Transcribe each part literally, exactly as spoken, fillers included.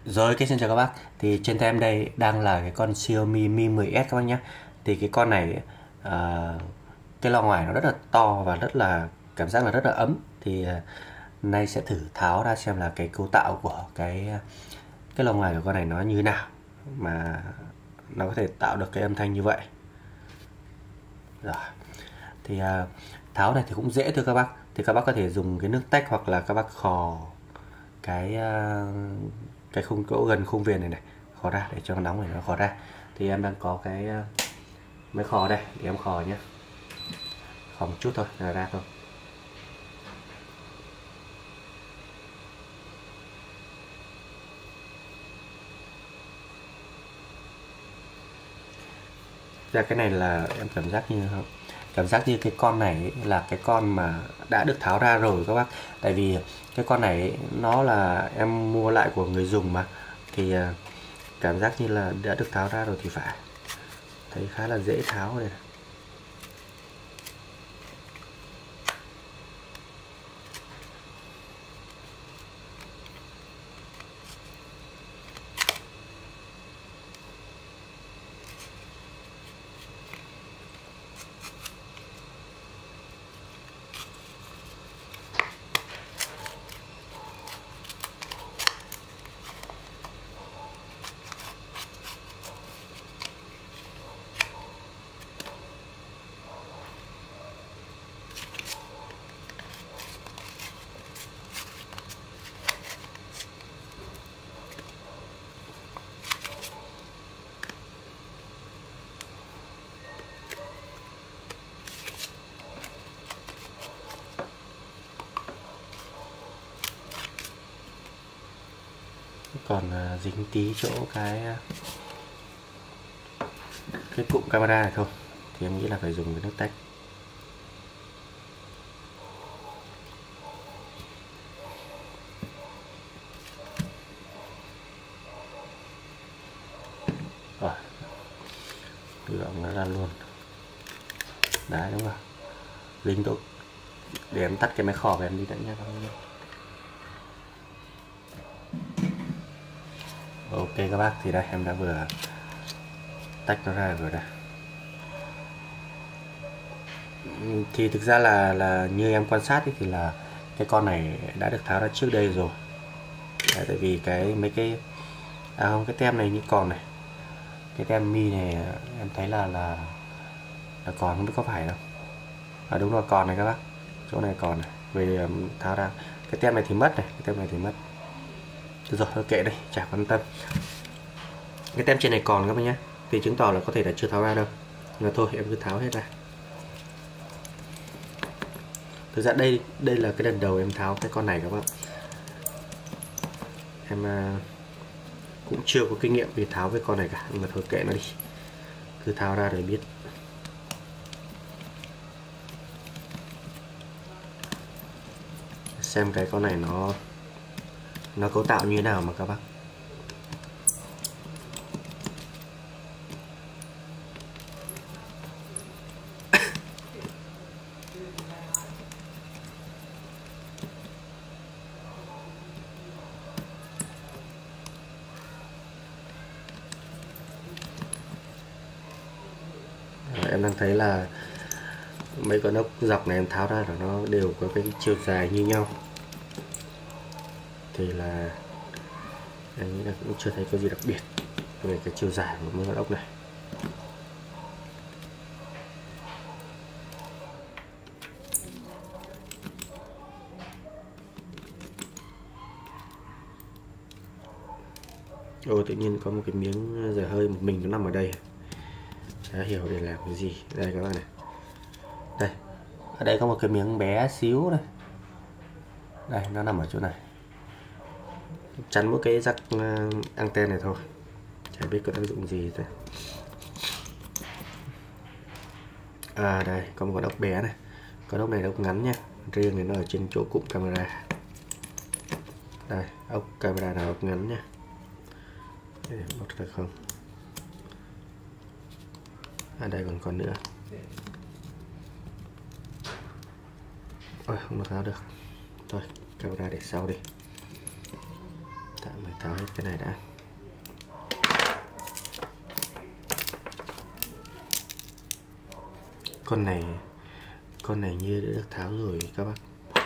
Rồi, cái xin chào các bác. Thì trên tay em đây đang là cái con Xiaomi Mi mười S các bác nhé. Thì cái con này à, cái loa ngoài nó rất là to và rất là cảm giác là rất là ấm. Thì à, nay sẽ thử tháo ra xem là cái cấu tạo của cái cái loa ngoài của con này nó như thế nào mà nó có thể tạo được cái âm thanh như vậy. Rồi. Thì à, tháo này thì cũng dễ thôi các bác. Thì các bác có thể dùng cái nước tách hoặc là các bác khò cái à, cái khung gỗ gần khung viền này này khò ra để cho nó nóng này nó khò ra. Thì em đang có cái à, máy khò đây để em khò nhé, khò một chút thôi là ra thôi. Ra cái này là em cảm giác như cảm giác như cái con này ấy, là cái con mà đã được tháo ra rồi các bác. Tại vì cái con này ấy, nó là em mua lại của người dùng mà, thì à, cảm giác như là đã được tháo ra rồi thì phải, thấy khá là dễ tháo đây này. Còn à, dính tí chỗ cái cái cụm camera này thôi thì em nghĩ là phải dùng cái nước tách. Rồi, tự động nó ra luôn. Đấy, đúng rồi, dính chỗ để em tắt cái máy khò về em đi đã nha các bạn. Ok các bác, thì đây em đã vừa tách nó ra rồi đây. Thì thực ra là là như em quan sát ấy, thì là cái con này đã được tháo ra trước đây rồi. Đấy, tại vì cái mấy cái à không, cái tem này như còn này, cái tem Mi này em thấy là là là còn, không biết có phải đâu. À đúng rồi, còn này các bác, chỗ này còn này, về tháo ra. Cái tem này thì mất này, cái tem này thì mất. Được rồi, thôi kệ đây, chả quan tâm. Cái tem trên này còn các bác nhé, thì chứng tỏ là có thể là chưa tháo ra đâu. Nhưng mà thôi em cứ tháo hết ra. Thực ra đây đây là cái lần đầu em tháo cái con này các bạn. Em uh, cũng chưa có kinh nghiệm về tháo cái con này cả, nhưng mà thôi kệ nó đi, cứ tháo ra để biết. Xem cái con này nó nó cấu tạo như thế nào mà các bác. Em đang thấy là mấy con ốc dọc này em tháo ra là nó đều có cái chiều dài như nhau, thì là em nghĩ là cũng chưa thấy có gì đặc biệt về cái chiều dài của mấy con ốc này. Ồ, tự nhiên có một cái miếng dở hơi một mình nó nằm ở đây, chả hiểu để làm cái gì. Đây các bạn này, đây ở đây có một cái miếng bé xíu đây, đây nó nằm ở chỗ này, chắn mỗi cái rắc anten này thôi, chả biết có tác dụng gì thế. À đây có một con ốc bé này, con ốc này là ốc ngắn nha, riêng này nó ở trên chỗ cụm camera. Đây, ốc camera là ốc ngắn nha, để bóc được không? À đây còn còn nữa. Ôi không có tháo được, thôi camera để sau đi, tạm thời tháo hết cái này đã. Con này con này như đã được tháo rồi các bác.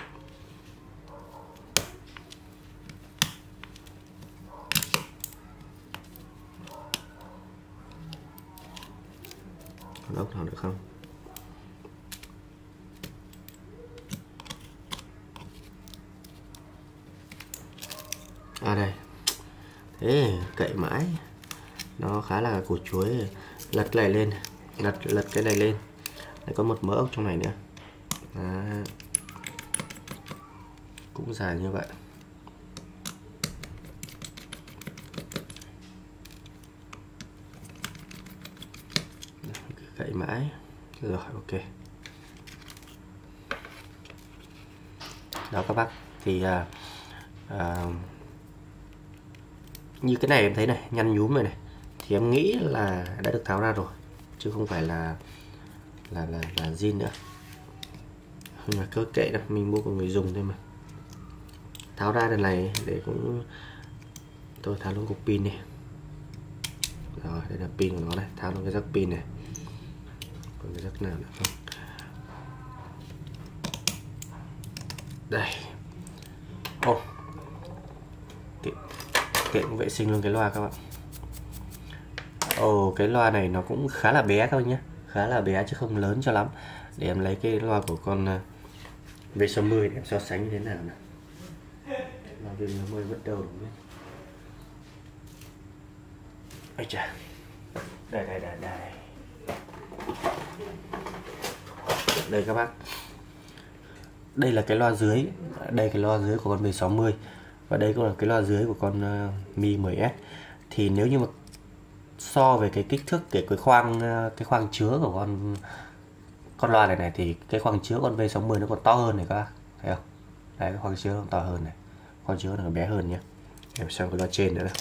Còn ốc nào nữa không? À đây. Thế cậy mãi nó khá là củ chuối. Lật lại lên, lật lật cái này lên. Đây có một mớ ốc trong này nữa. Đó. Cũng dài như vậy. Cậy mãi. Rồi, ok. Đó các bác. Thì à, à, như cái này em thấy này, nhăn nhúm này này, thì em nghĩ là đã được tháo ra rồi, chứ không phải là là là là zin nữa. Nhưng mà cơ kệ đó, mình mua của người dùng thôi mà. Tháo ra lần này để cũng tôi tháo luôn cục pin này. Rồi, đây là pin của nó này, tháo luôn cái rắc pin này. Còn cái rắc nào nữa không? Đây. Ô. Oh. Tiện, tiện vệ sinh luôn cái loa các bạn. Ồ, oh, cái loa này nó cũng khá là bé các bạn nhé, khá là bé chứ không lớn cho lắm. Để em lấy cái loa của con V sáu mươi để em so sánh như thế nào nào. Loa V sáu mươi bắt đầu đúng không? Ây chà. Đây đây đây đây. Đây các bác. Đây là cái loa dưới, đây cái loa dưới của con V sáu mươi và đây cũng là cái loa dưới của con uh, Mi mười S. Thì nếu như mà so về cái kích thước cái cái khoang cái khoang chứa của con con loa này này thì cái khoang chứa con V sáu mươi nó còn to hơn này các bác thấy không? Đấy, cái khoang chứa nó to hơn này, khoang chứa nó bé hơn nhé. Em xem cái loa trên nữa này.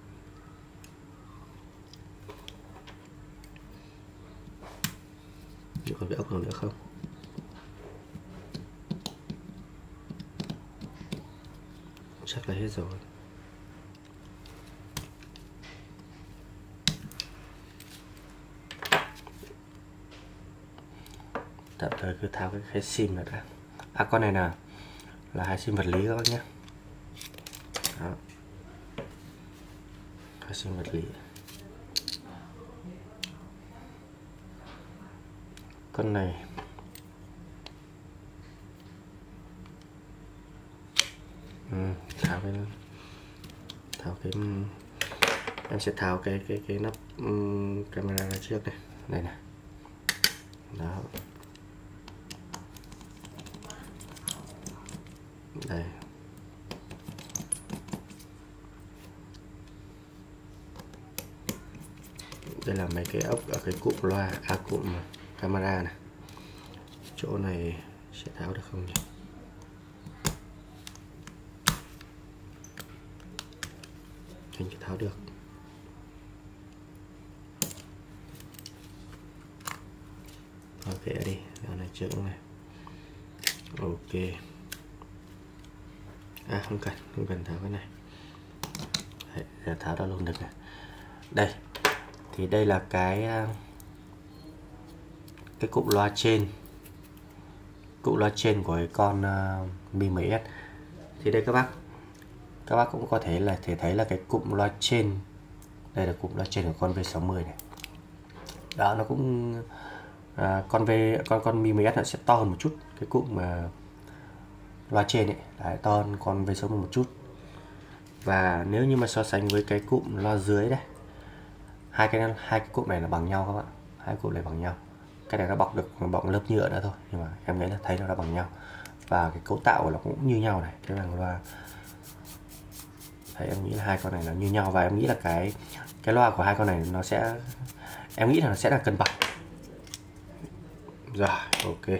Còn cái ốc nào nữa không? Chắc là hết rồi. Tạm thời cứ tháo cái, cái sim này ra. À, con này là là hai sim vật lý các bác nhé. Đó. Hai sim vật lý. Con này ừ, tháo cái tháo cái em sẽ tháo cái cái cái nắp um, camera ra trước này, đây này. Đó. Đây. Đây là mấy cái ốc ở cái cụm loa, à cụm camera này. Chỗ này sẽ tháo được không nhỉ? Hình như tháo được. Ok đi, cái này trước này. Ok. À không cần, không cần tháo cái này. Đấy, giờ tháo ra luôn được này. Đây. Thì đây là cái cái cụm loa trên. Cụm loa trên của cái con uh, Mi mười S. Thì đây các bác. Các bác cũng có thể là thể thấy là cái cụm loa trên. Đây là cụm loa trên của con V sáu mươi này. Đó, nó cũng à, con V con con Mi mười S nó sẽ to hơn một chút, cái cụm mà loa trên ấy, đấy, to hơn con V sáu mươi một chút. Và nếu như mà so sánh với cái cụm loa dưới đây, hai cái hai cái cụm này là bằng nhau các bạn, hai cụm này bằng nhau. Cái này nó bọc được bọc lớp nhựa nữa thôi, nhưng mà em nghĩ là thấy nó đã bằng nhau. Và cái cấu tạo của nó cũng như nhau này, cái bằng loa. Đấy, em nghĩ là hai con này là như nhau và em nghĩ là cái cái loa của hai con này nó sẽ, em nghĩ là nó sẽ là cân bằng. Rồi, ok.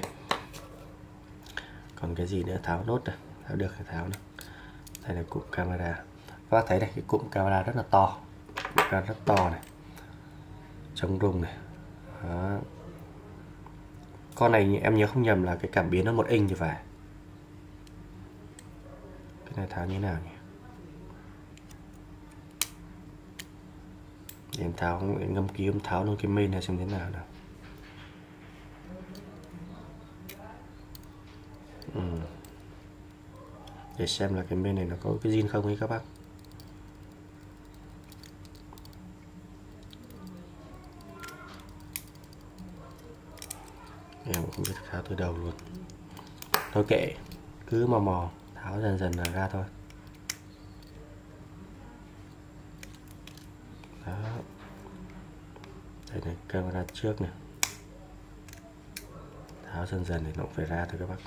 Còn cái gì nữa, tháo nốt này, tháo được thì tháo nữa. Đây là cụm camera. Các bác thấy này, cái cụm camera rất là to, cụm camera rất to này, chống rung này. Đó. Con này em nhớ không nhầm là cái cảm biến nó một inch thì phải. Cái này tháo như thế nào nhỉ? Để em tháo, em ngâm ký em tháo luôn cái main này xem thế nào nào. Ừ. Để xem là cái main này nó có cái zin không ấy các bác. Em cũng không biết tháo từ đầu luôn. Thôi kệ, cứ mò mò tháo dần dần là ra thôi. Đó. Đây này, camera trước này. Tháo dần dần thì nó cũng phải ra thôi các bác.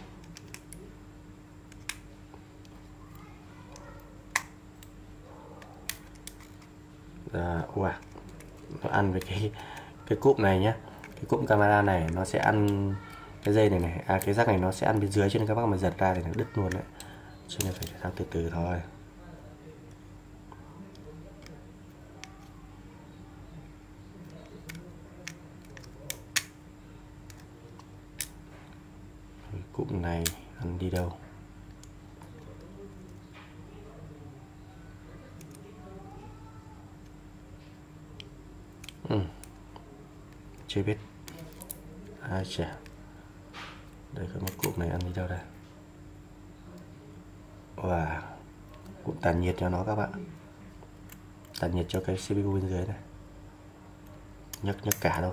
Rồi, wow. Nó ăn với cái cái cụm này nhá. Cái cụm camera này nó sẽ ăn cái dây này này, à cái rắc này nó sẽ ăn bên dưới, cho nên các bác mà giật ra thì nó đứt luôn đấy. Cho nên phải tháo từ từ thôi. Cái cụm này ăn đi đâu? Ừ. Chưa biết. À chà. Đây có một cụm này ăn đi đâu đây? Wow. Cụm tản nhiệt cho nó các bạn. Tản nhiệt cho cái xê pê u bên dưới này. Nhấc nhấc cả thôi.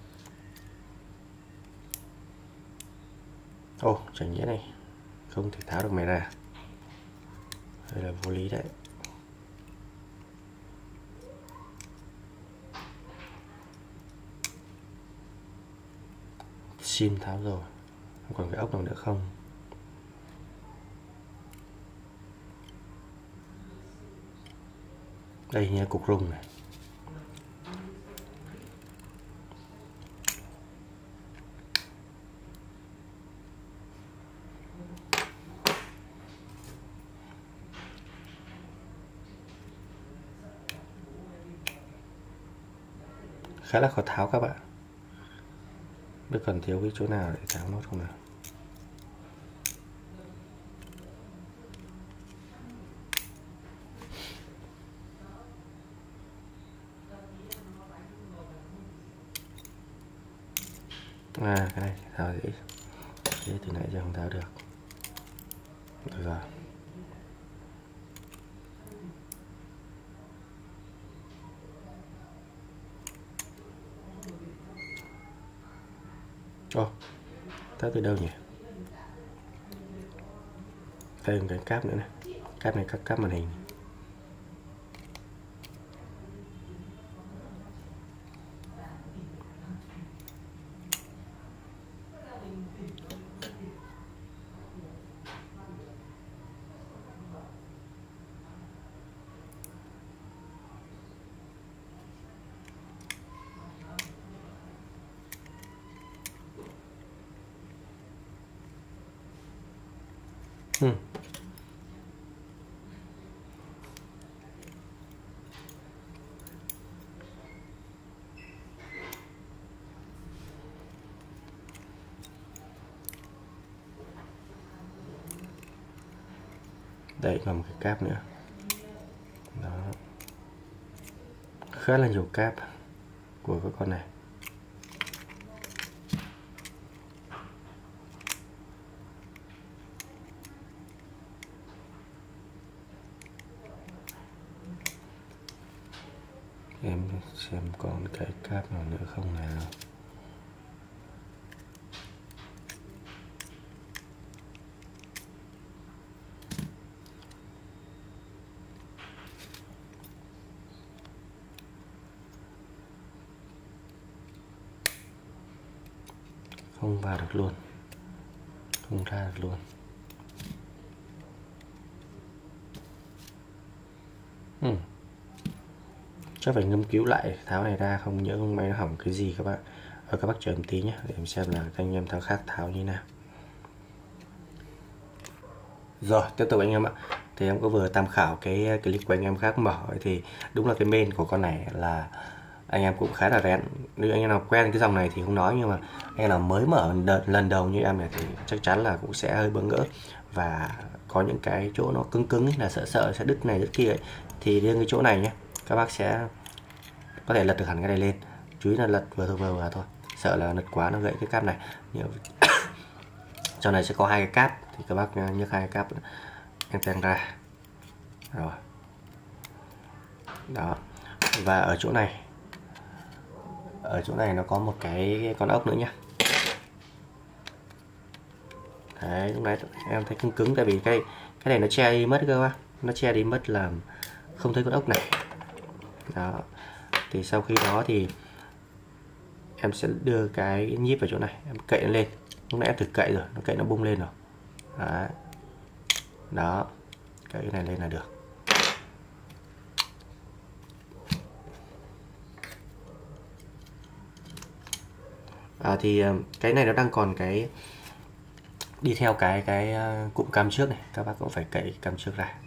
Ô, oh, chẳng nhẽ này không thể tháo được mày ra. Đây là vô lý đấy. Sim tháo rồi. Còn cái ốc nào nữa không? Đây nha, cục rung này. Khá là khó tháo các bạn. Biết còn thiếu cái chỗ nào để tháo nốt không nào? À cái này tháo dễ. Thế từ nãy giờ không tháo được. Được rồi. Ô, oh, tháo từ đâu nhỉ? Thêm cái cáp nữa này. Cáp này các cáp màn hình. Hmm. Đây còn một cái cáp nữa. Đó. Khá là nhiều cáp của cái con này. Em xem còn cái cáp nào nữa không nào. Không vào được luôn, không ra được luôn. Ừ. Chắc phải ngâm cứu lại tháo này ra, không nhớ không may nó hỏng cái gì các bạn. Ở các bác chờ một tí nhé, để em xem là các anh em tháo khác tháo như nào. Rồi tiếp tục anh em ạ. Thì em có vừa tham khảo cái clip của anh em khác mở, thì đúng là cái main của con này là anh em cũng khá là rén. Nếu anh em nào quen cái dòng này thì không nói, nhưng mà anh em nào mới mở đợt, lần đầu như em này thì chắc chắn là cũng sẽ hơi bỡ ngỡ, và có những cái chỗ nó cứng cứng ấy, là sợ sợ sẽ đứt này đứt kia ấy. Thì riêng cái chỗ này nhé, các bác sẽ có thể lật được hẳn cái này lên, chú ý là lật vừa thôi vừa vừa thôi, sợ là lật quá nó gãy cái cáp này. Trong này sẽ có hai cái cáp thì các bác nhấc hai cái cáp anten ra rồi đó. Và ở chỗ này, ở chỗ này nó có một cái con ốc nữa nhá. Đấy, lúc nãy em thấy cứng cứng tại vì cái cái này nó che đi mất cơ bác, nó che đi mất là không thấy con ốc này đó. Thì sau khi đó thì em sẽ đưa cái nhíp vào chỗ này, em cậy nó lên. Lúc nãy em thử cậy rồi, nó cậy nó bung lên rồi đó, đó. Cậy cái này lên là được. À, thì cái này nó đang còn cái đi theo cái cái cụm cam trước này, các bác cũng phải cậy cam trước ra.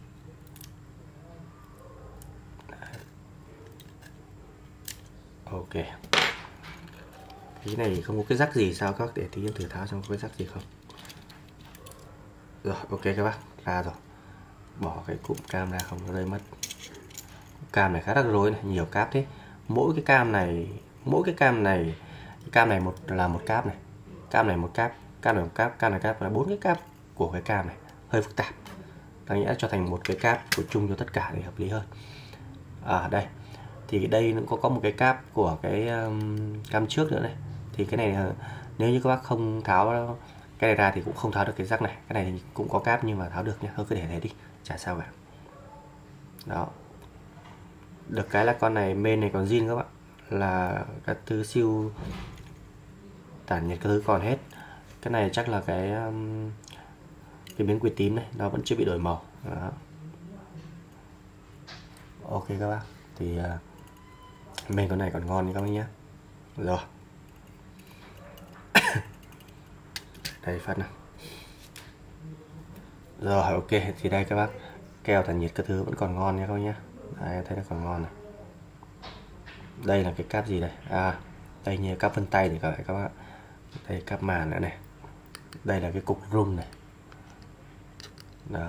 Ok, cái này không có cái rắc gì sao các, để tí em thử tháo xem có cái rắc gì không. Rồi ok các bác, ra rồi, bỏ cái cụm cam ra không có rơi mất. Cam này khá rắc rối này, nhiều cáp thế. Mỗi cái cam này, mỗi cái cam này, cái cam này một là một cáp này, cam này một cáp, cam này một cáp, cam này cáp, là bốn cái cáp của cái cam này, hơi phức tạp. Đáng nhẽ cho thành một cái cáp của chung cho tất cả để hợp lý hơn. À đây, thì đây cũng có có một cái cáp của cái um, cam trước nữa này. Thì cái này nếu như các bác không tháo cái này ra thì cũng không tháo được cái rắc này. Cái này thì cũng có cáp nhưng mà tháo được nhé, thôi cứ để thế đi, chả sao cả. Đó. Được cái là con này main này còn zin các bạn, là các thứ siêu tản nhiệt các thứ còn hết. Cái này chắc là cái um, cái miếng quỳ tím này nó vẫn chưa bị đổi màu. Đó. Ok các bác, thì uh, main con này còn ngon như các bác nhé. Rồi. Đây phát nào. Rồi ok, thì đây các bác, keo tản nhiệt các thứ vẫn còn ngon nha các bác nhé. Đây, em thấy nó còn ngon này. Đây là cái cáp gì đây? À, đây như cáp vân tay thì các bạn các bác. Đây cáp màn nữa này. Đây là cái cục rung này. Đó.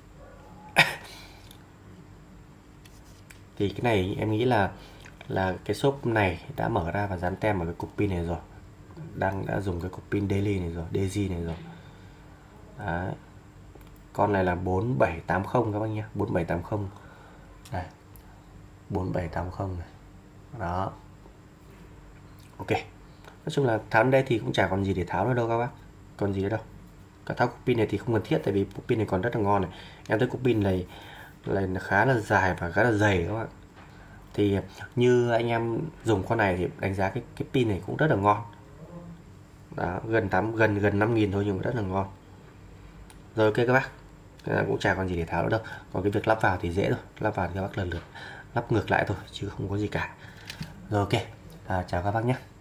Thì cái này em nghĩ là là cái shop này đã mở ra và dán tem vào cái cục pin này rồi. Đang đã dùng cái cục pin daily này rồi, đê giê này rồi. Đấy. Con này là bốn bảy tám không các bác nhé, bốn bảy tám không. Đây. bốn bảy tám không này. Đó. Ok. Nói chung là tháo đến đây thì cũng chả còn gì để tháo nữa đâu các bác. Còn gì nữa đâu. Cả tháo cục pin này thì không cần thiết, tại vì cục pin này còn rất là ngon này. Em thấy cục pin này là khá là dài và khá là dày các bạn. Thì như anh em dùng con này thì đánh giá cái cái pin này cũng rất là ngon. Đó, gần tám gần gần năm nghìn thôi nhưng mà rất là ngon. Rồi ok các bác. Cũng chả còn gì để tháo nữa đâu. Còn cái việc lắp vào thì dễ thôi, lắp vào thì các bác lần lượt lắp ngược lại thôi chứ không có gì cả. Rồi ok. À, chào các bác nhé.